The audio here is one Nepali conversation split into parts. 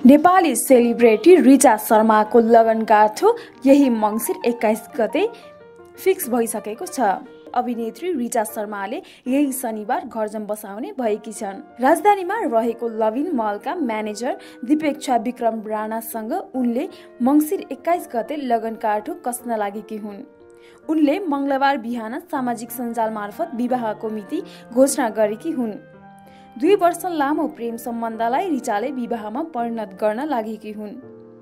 नेपाली सेलिब्रेटी रिचा शर्माको लगनगाँठो यही मङ्सिर 21 गते फिक्स भइसकेको छ। अभिनेत्री रिचा शर्माले यही शनिबार घरजम बसाउने भएकी छन्। राजधानीमा रहेको लभिन मलका म्यानेजर deepeksha bikram राणासँग उनले मङ्सिर 21 गते लगनगाँठो कस्न लागेकी हुन्। उनले मंगलबार बिहान सामाजिक सञ्जाल मार्फत विवाहको मिति घोषणा गरेकी हुन्। 2 वर्ष लामो प्रेम सम्बन्धलाई रिचाले विवाहमा परिणत गर्न लागेकी हुन्।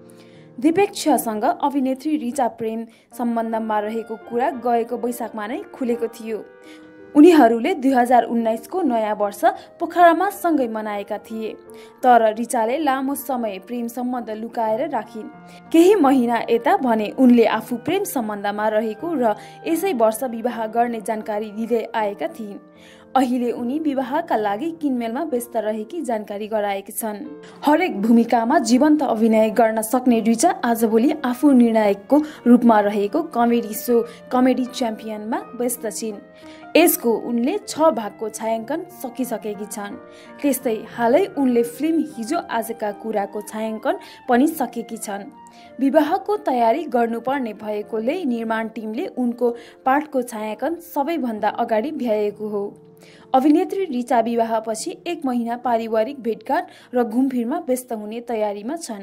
deepekshaसँग अभिनेत्री रिचा प्रेम सम्बन्धमा रहेको कुरा गएको वैशाखमा नै खुलेको थियो। उनीहरूले 2019 को नयाँ वर्ष पोखरामा सँगै मनाएका थिए। तर रिचाले लामो समय प्रेम सम्बन्ध लुकाएर राखिन्। केही महिना यता भने उनले आफू प्रेम सम्बन्धमा रहेको र यसै वर्ष विवाह गर्ने जानकारी दिँदै आएका थिइन्। अहिले उनी विवाहका लागि किनमेलमा व्यस्त रहेकी जानकारी गराएकी छन्। हरेक भूमिकामा जीवन्त अभिनय गर्न सक्ने रिचा आजभोलि आफू निर्णायकको रूपमा रहेको कमेडी सो कमेडी च्याम्पियनमा व्यस्त छिन्। यसको उनले 6 भागको छायाङ्कन सकिसकेकी छन्। त्यस्तै हालै उनले फिल्म हिजो आजका कुराको छायाङ्कन पनि सकेकी छन्। विवाहको तयारी गर्नुपर्ने भएकोले निर्माण टिमले उनको पाठको छायाङ्कन सबैभन्दा अगाडि भ्याएको हो। अभिनेत्री रिचा विवाहपछि 1 महिना पारिवारिक भेटघाट र घुमफिरमा व्यस्त हुने तयारीमा छन्।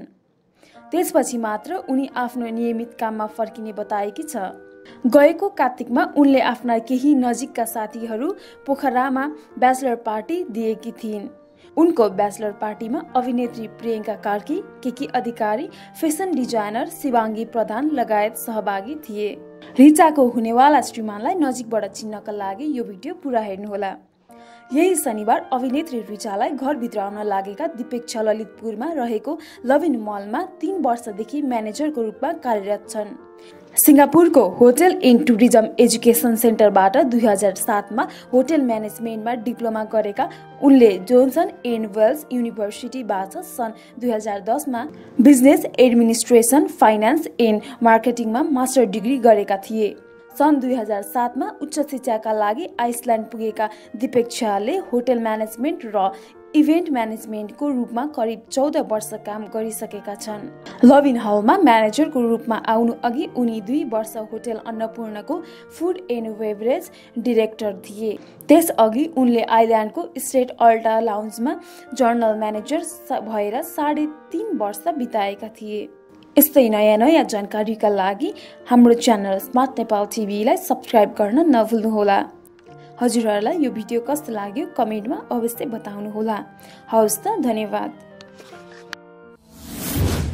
त्यसपछि मात्र उनी आफ्नो नियमित काममा फर्किने बताएकी छ। गएको कार्तिकमा उनले आफ्ना केही नजिकका साथीहरू पोखरामा ब्याचलर पार्टी दिएकी थिइन्। उनको ब्याचलर पार्टीमा अभिनेत्री प्रियङ्का कार्की, केकी अधिकारी, फेसन डिजाइनर शिवाङ्गी प्रधान लगायत सहभागी थिए। रिचाको हुनेवाला श्रीमानलाई नजिकबाट चिन्नका लागि यो भिडियो पुरा हेर्नुहोला। यही शनिबार अभिनेत्री रिचालाई घरभित्र आउन लागेका deepeksha ललितपुरमा रहेको लभिन मलमा 3 वर्षदेखि म्यानेजरको रूपमा कार्यरत छन्। सिङ्गापुरको होटल एन्ड टुरिज्म एजुकेसन सेन्टरबाट 2007 मा होटल म्यानेजमेन्टमा डिप्लोमा गरेका उनले जोन्सन एन्ड वेल्स युनिभर्सिटीबाट सन् 2010 मा बिजनेस एडमिनिस्ट्रेसन, फाइनान्स एन्ड मार्केटिङमा मास्टर डिग्री गरेका थिए। सन् 2007 मा उच्च शिक्षाका लागि आइसल्यान्ड पुगेका deepekshaले होटल म्यानेजमेन्ट र इभेन्ट म्यानेजमेन्टको रूपमा करिब 14 वर्ष काम गरिसकेका छन्। लभिन हलमा म्यानेजरको रूपमा आउनु अघि उनी 2 वर्ष होटल अन्नपूर्णको फुड एन्ड बेभरेज डिरेक्टर थिए। त्यसअघि उनले आइल्यान्डको स्टेट अल्टा लाउन्जमा जर्नल म्यानेजर भएर 3.5 वर्ष बिताएका थिए। यस्तै नयाँ जानकारीका लागि हाम्रो च्यानल स्मार्ट नेपाल टिभीलाई सब्स्क्राइब गर्न नभुल्नुहोला। हजुरहरूलाई यो भिडियो कस्तो लाग्यो कमेन्टमा अवश्य बताउनुहोला। हवस् त, धन्यवाद।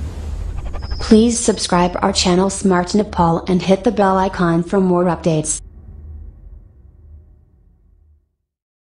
Please subscribe our channel Smart Nepal and hit the bell icon for more updates.